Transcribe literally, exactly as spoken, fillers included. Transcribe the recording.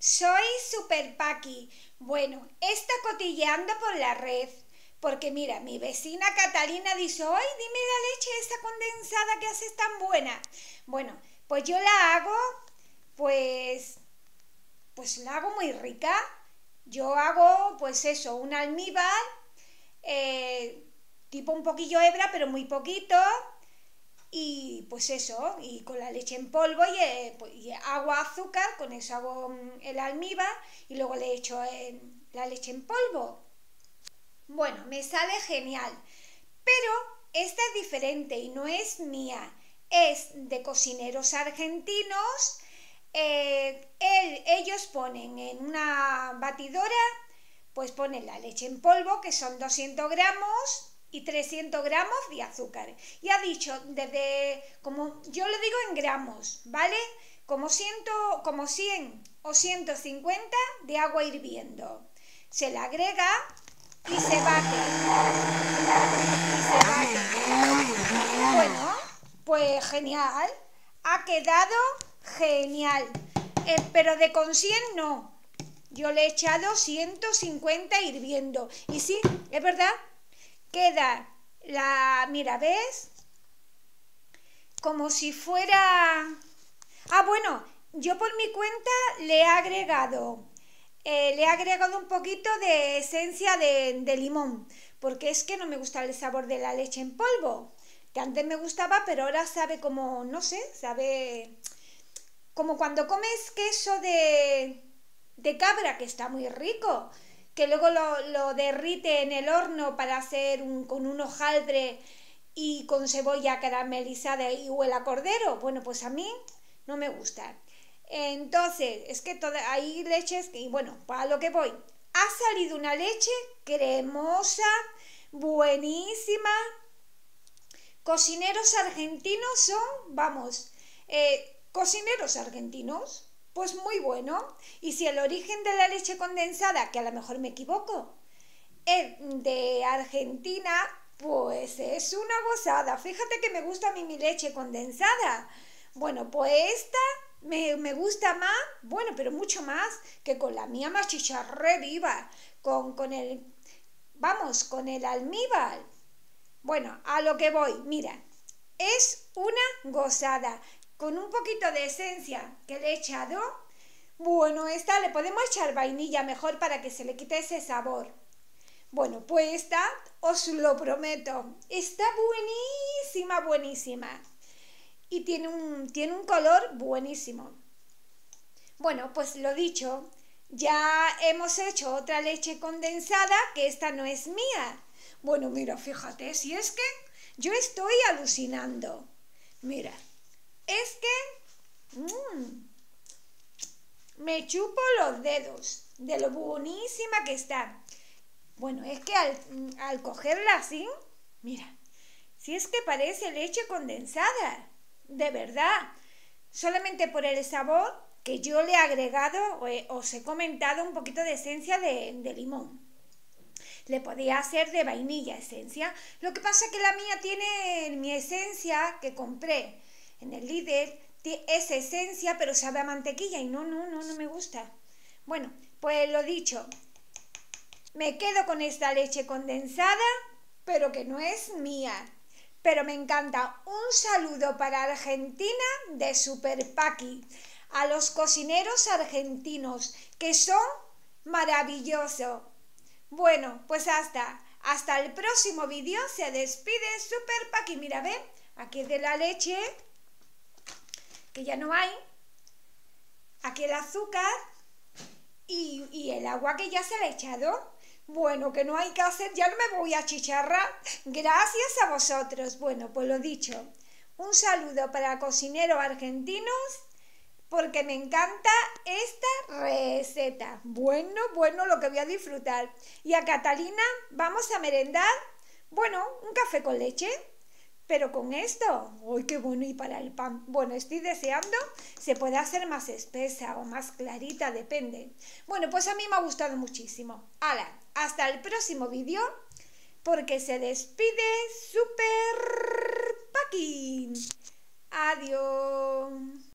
Soy Super Paqui. Bueno, está cotilleando por la red, porque mira, mi vecina Catalina dice, ¡ay, dime la leche esa condensada que haces tan buena! Bueno, pues yo la hago, pues, pues la hago muy rica. Yo hago, pues eso, un almíbar, eh, tipo un poquillo hebra, pero muy poquito, y pues eso, y con la leche en polvo y, eh, pues, y agua, azúcar, con eso hago el almíbar y luego le echo en la leche en polvo. Bueno, me sale genial, pero esta es diferente y no es mía, es de cocineros argentinos. Eh, él, ellos ponen en una batidora, pues ponen la leche en polvo, que son doscientos gramos, y trescientos gramos de azúcar. Y ha dicho, desde, como yo lo digo en gramos, ¿vale? Como, cien, como cien o ciento cincuenta de agua hirviendo. Se la agrega y se bate. Y se bate. Bueno, pues genial. Ha quedado genial. Eh, pero de con cien no. Yo le he echado ciento cincuenta hirviendo. Y sí, es verdad. Queda la, mira, ¿ves? Como si fuera... Ah, bueno, yo por mi cuenta le he agregado, eh, le he agregado un poquito de esencia de, de limón, porque es que no me gusta el sabor de la leche en polvo, que antes me gustaba, pero ahora sabe como, no sé, sabe... Como cuando comes queso de, de cabra, que está muy rico, que luego lo, lo derrite en el horno para hacer un, con un hojaldre y con cebolla caramelizada y huele a cordero. Bueno, pues a mí no me gusta. Entonces, es que toda, hay leches, y bueno, para lo que voy, ha salido una leche cremosa, buenísima. Cocineros argentinos son, vamos, eh, cocineros argentinos, pues muy bueno. Y si el origen de la leche condensada, que a lo mejor me equivoco, es de Argentina, pues es una gozada. Fíjate que me gusta a mí mi leche condensada. Bueno, pues esta me, me gusta más, bueno, pero mucho más que con la mía machicharré viva, con, con el, vamos, con el almíbar. Bueno, a lo que voy, mira, es una gozada. Con un poquito de esencia que le he echado, bueno, esta le podemos echar vainilla mejor para que se le quite ese sabor. Bueno, pues esta, os lo prometo, está buenísima, buenísima. Y tiene un, tiene un color buenísimo. Bueno, pues lo dicho, ya hemos hecho otra leche condensada, que esta no es mía. Bueno, mira, fíjate, si es que yo estoy alucinando. Mira, es que mmm, me chupo los dedos de lo buenísima que está. Bueno, es que al, al cogerla así, mira, si es que parece leche condensada, de verdad. Solamente por el sabor que yo le he agregado, os he comentado un poquito de esencia de, de limón. Le podía hacer de vainilla esencia. Lo que pasa es que la mía tiene mi esencia que compré en el líder, es esencia, pero sabe a mantequilla y no, no, no, no me gusta. Bueno, pues lo dicho, me quedo con esta leche condensada, pero que no es mía. Pero me encanta. Un saludo para Argentina de Super Paqui. A los cocineros argentinos, que son maravillosos. Bueno, pues hasta, hasta el próximo vídeo. Se despide Super Paqui. Mira, ven, aquí es de la leche, que ya no hay. Aquí el azúcar y, y el agua que ya se le ha echado. Bueno, que no hay que hacer, ya no me voy a chicharrar. Gracias a vosotros. Bueno, pues lo dicho, un saludo para cocineros argentinos, porque me encanta esta receta. Bueno, bueno, lo que voy a disfrutar. Y a Catalina vamos a merendar, bueno, un café con leche, pero con esto. ¡Uy, qué bueno! Y para el pan. Bueno, estoy deseando, se puede hacer más espesa o más clarita, depende. Bueno, pues a mí me ha gustado muchísimo. ¡Hala! Hasta el próximo vídeo, porque se despide Super Paqui. Adiós.